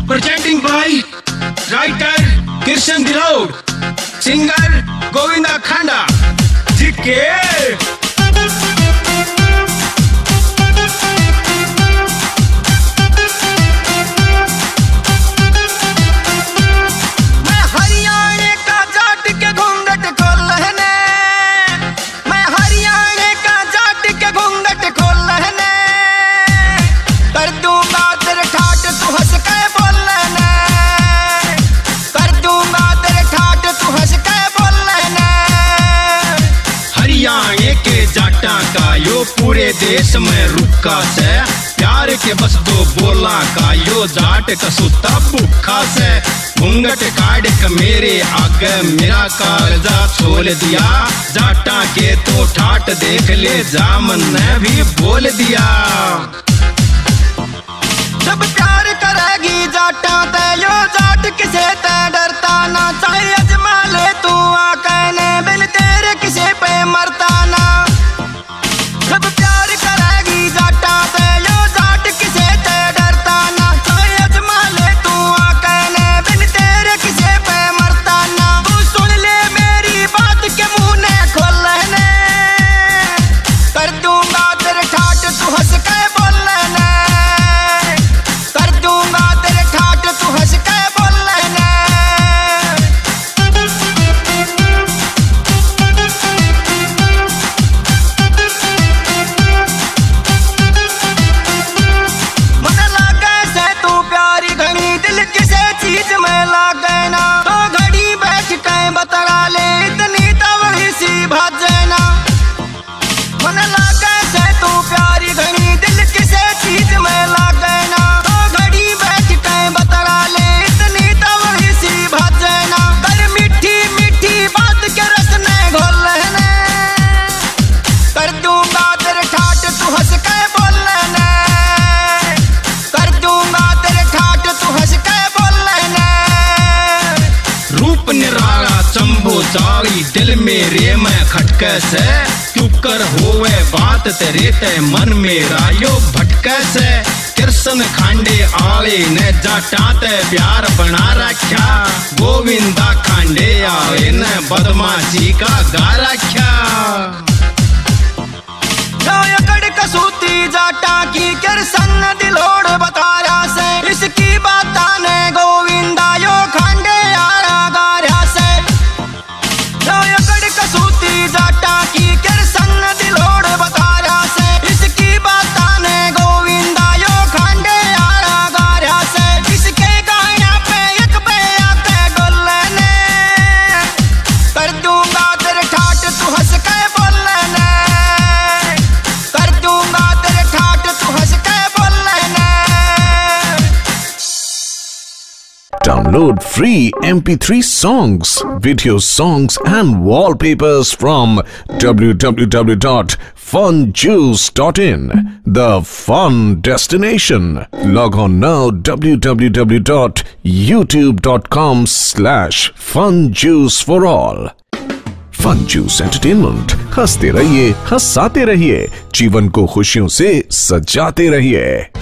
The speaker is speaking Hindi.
presenting by writer Kirshan Dilaud, singer Govinda Khanda. जिके जाटा का यो पूरे देश में रुका से प्यार के बस दो बोला का यो जाट का सुता भूखा से घूंघट काट के मेरे आगे मेरा कालजा छोल दिया जाटा के तो ठाट देख ले जामन ने भी बोल दिया जब प्यार करेगी जाटा ते यो जाट किसे ते डरता ना चाहे अजमा ले तू आ कहने बिन तेरे किसे पे मरता ना जब प्यार करेगी जाटा ते यो जाट किसे ते डरता ना चाहे अजमा ले तू आ कहने बिन तेरे किसे पे मरता ना तू सुन ले मेरी बात के मुंह ने खोल लेने कर दूंगा तेरे ठाट तू हंस के बोल लेने कर दूंगा तेरे ठाट तू हंस के बोल लेने चीज में लागे ना तो घड़ी बैठ के बतरा ले इतनी तवड़ी सी भाजना मन लागे से तू प्यारी घनी दिल किसे चीज में लागे ना तो घड़ी बैठ के बतरा ले इतनी तवड़ी सी भाजना कर मीठी मीठी बात के रस ने घोल लेने कर दूंगा तेरे ठाट तू हंस के बोल लेने कर दूंगा तेरे ठाट तू हंस के रूप निराला चंबो चाली दिल मेरे में खटके से क्यों कर होवे बात तेरे ते मन मेरा यो भटके से कृष्ण खांडे आले ने जाटा ते प्यार बना रखा गोविंदा खांडे आले ने बदमाशी का गा रखा कड़ कसूती जाटा की कृष्ण दिलोड़ बताया से इसकी बात ने गोविंदा यो खांडे आया गाया से कड़ कसूती जाटा की कृष्ण दिलोड़ बताया से इसकी बात ने गोविंदा यो खांडे आया गाया से इसके गाया पे एक पे आके गोलने कर दूंगा तेरे ठाट तू हंस के बोलने कर दूंगा तेरे ठाट तू हंस के बोलने। Download free MP3 songs, video songs and wallpapers from www.funjuice.in, the fun destination. Log on now www.youtube.com/funjuiceforall. Fun Juice Entertainment, हंसते रहिए, हंसाते रहिए, जीवन को खुशियों से सजाते रहिए।